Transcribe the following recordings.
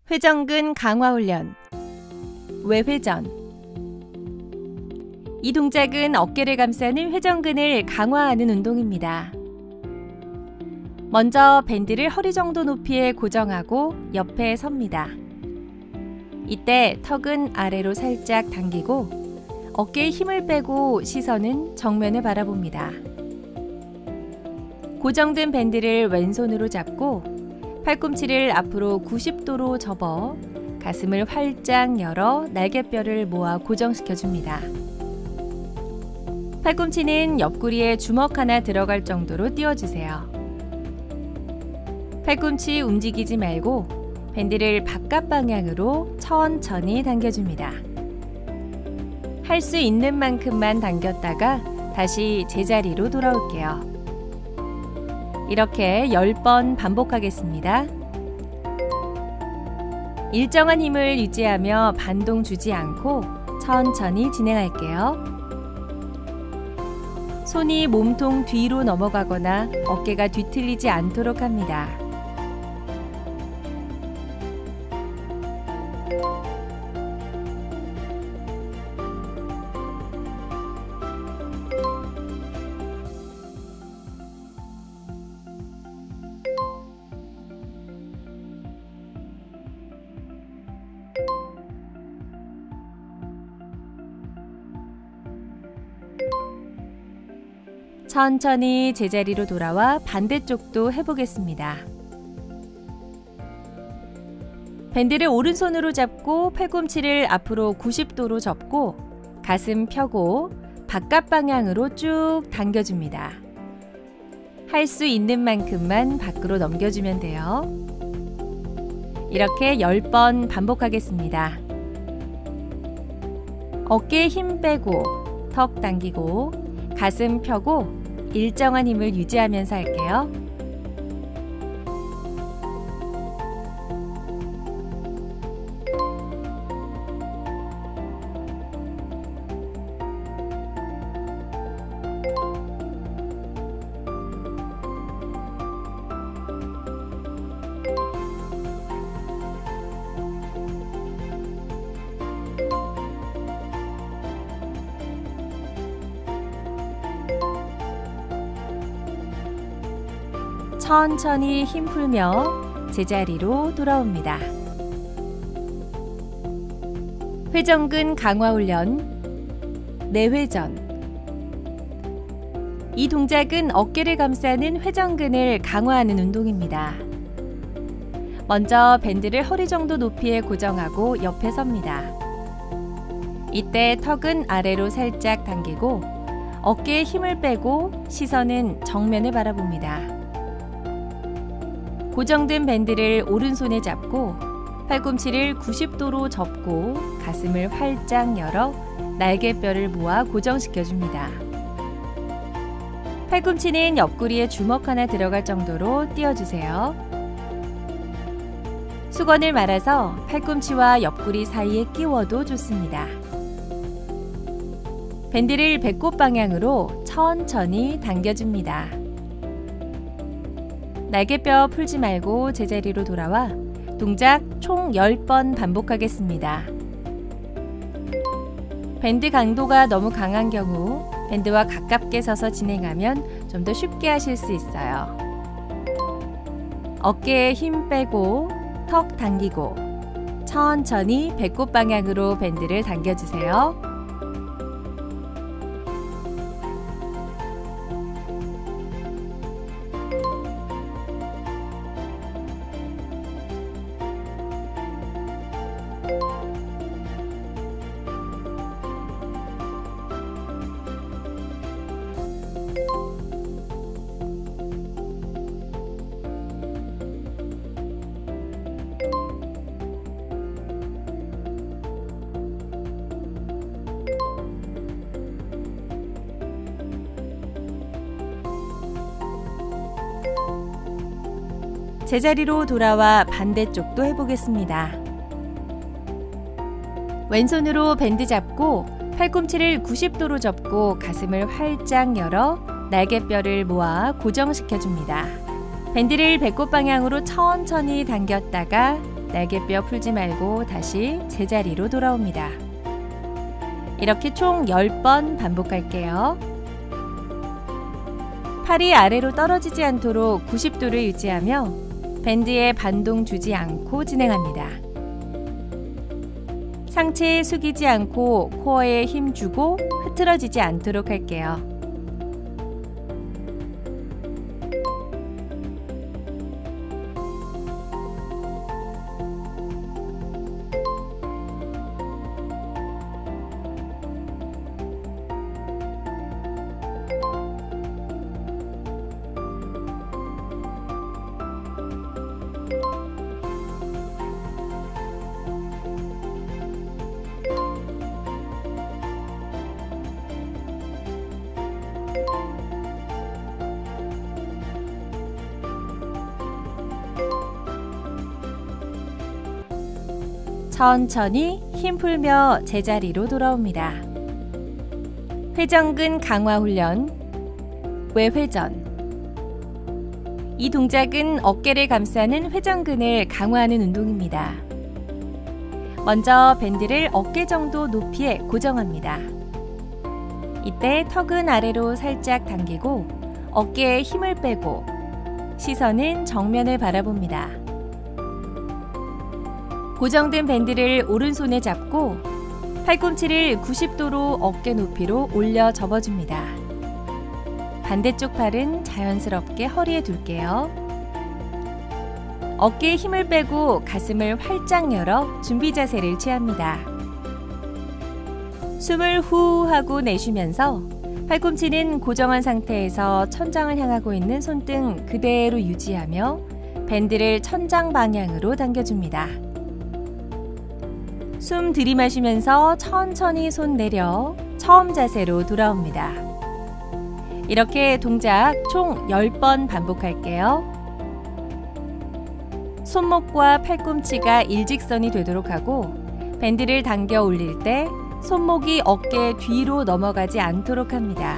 회전근 강화 훈련, 외회전. 이 동작은 어깨를 감싸는 회전근을 강화하는 운동입니다. 먼저 밴드를 허리 정도 높이에 고정하고 옆에 섭니다. 이때 턱은 아래로 살짝 당기고 어깨에 힘을 빼고 시선은 정면을 바라봅니다. 고정된 밴드를 왼손으로 잡고 팔꿈치를 앞으로 90도로 접어 가슴을 활짝 열어 날개뼈를 모아 고정시켜줍니다. 팔꿈치는 옆구리에 주먹 하나 들어갈 정도로 띄워주세요. 팔꿈치 움직이지 말고 밴드를 바깥 방향으로 천천히 당겨줍니다. 할 수 있는 만큼만 당겼다가 다시 제자리로 돌아올게요. 이렇게 10번 반복하겠습니다. 일정한 힘을 유지하며 반동 주지 않고 천천히 진행할게요. 손이 몸통 뒤로 넘어가거나 어깨가 뒤틀리지 않도록 합니다. 천천히 제자리로 돌아와 반대쪽도 해보겠습니다. 밴드를 오른손으로 잡고 팔꿈치를 앞으로 90도로 접고 가슴 펴고 바깥 방향으로 쭉 당겨줍니다. 할 수 있는 만큼만 밖으로 넘겨주면 돼요. 이렇게 10번 반복하겠습니다. 어깨에 힘 빼고 턱 당기고 가슴 펴고 일정한 힘을 유지하면서 할게요. 천천히 힘 풀며 제자리로 돌아옵니다. 회전근 강화 훈련, 내회전. 이 동작은 어깨를 감싸는 회전근을 강화하는 운동입니다. 먼저 밴드를 허리 정도 높이에 고정하고 옆에 섭니다. 이때 턱은 아래로 살짝 당기고 어깨에 힘을 빼고 시선은 정면을 바라봅니다. 고정된 밴드를 오른손에 잡고 팔꿈치를 90도로 접고 가슴을 활짝 열어 날개뼈를 모아 고정시켜줍니다. 팔꿈치는 옆구리에 주먹 하나 들어갈 정도로 띄워주세요. 수건을 말아서 팔꿈치와 옆구리 사이에 끼워도 좋습니다. 밴드를 배꼽 방향으로 천천히 당겨줍니다. 날개뼈 풀지 말고 제자리로 돌아와 동작 총 10번 반복하겠습니다. 밴드 강도가 너무 강한 경우 밴드와 가깝게 서서 진행하면 좀 더 쉽게 하실 수 있어요. 어깨에 힘 빼고 턱 당기고 천천히 배꼽 방향으로 밴드를 당겨주세요. 제자리로 돌아와 반대쪽도 해보겠습니다. 왼손으로 밴드 잡고 팔꿈치를 90도로 접고 가슴을 활짝 열어 날개뼈를 모아 고정시켜줍니다. 밴드를 배꼽 방향으로 천천히 당겼다가 날개뼈 풀지 말고 다시 제자리로 돌아옵니다. 이렇게 총 10번 반복할게요. 팔이 아래로 떨어지지 않도록 90도를 유지하며 밴드에 반동 주지 않고 진행합니다. 상체 숙이지 않고 코어에 힘 주고 흐트러지지 않도록 할게요. 천천히 힘 풀며 제자리로 돌아옵니다. 회전근 강화 훈련, 외회전. 이 동작은 어깨를 감싸는 회전근을 강화하는 운동입니다. 먼저 밴드를 어깨 정도 높이에 고정합니다. 이때 턱은 아래로 살짝 당기고 어깨에 힘을 빼고 시선은 정면을 바라봅니다. 고정된 밴드를 오른손에 잡고 팔꿈치를 90도로 어깨 높이로 올려 접어줍니다. 반대쪽 팔은 자연스럽게 허리에 둘게요. 어깨에 힘을 빼고 가슴을 활짝 열어 준비 자세를 취합니다. 숨을 후 하고 내쉬면서 팔꿈치는 고정한 상태에서 천장을 향하고 있는 손등 그대로 유지하며 밴드를 천장 방향으로 당겨줍니다. 숨 들이마시면서 천천히 손 내려 처음 자세로 돌아옵니다. 이렇게 동작 총 10번 반복할게요. 손목과 팔꿈치가 일직선이 되도록 하고 밴드를 당겨 올릴 때 손목이 어깨 뒤로 넘어가지 않도록 합니다.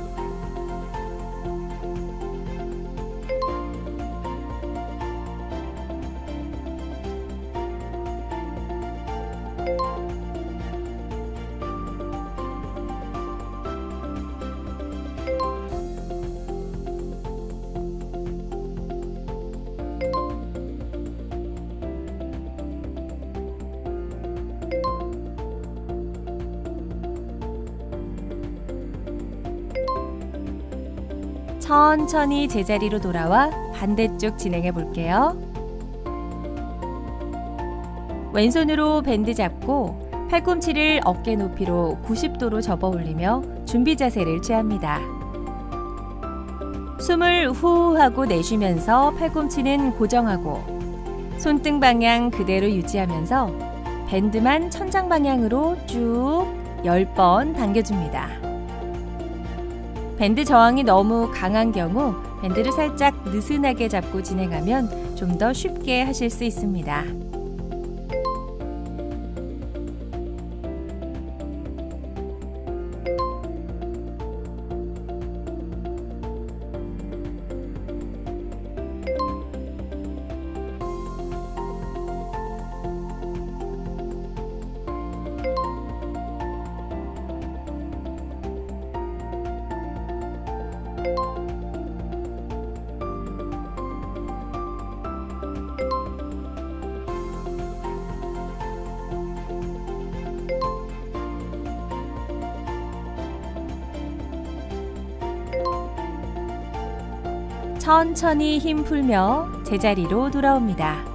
천천히 제자리로 돌아와 반대쪽 진행해 볼게요. 왼손으로 밴드 잡고 팔꿈치를 어깨 높이로 90도로 접어 올리며 준비 자세를 취합니다. 숨을 후 하고 내쉬면서 팔꿈치는 고정하고 손등 방향 그대로 유지하면서 밴드만 천장 방향으로 쭉 10번 당겨줍니다. 밴드 저항이 너무 강한 경우 밴드를 살짝 느슨하게 잡고 진행하면 좀 더 쉽게 하실 수 있습니다. 천천히 힘 풀며 제자리로 돌아옵니다.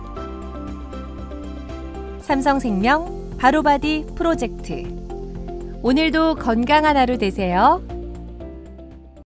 삼성생명 바로바디 프로젝트. 오늘도 건강한 하루 되세요.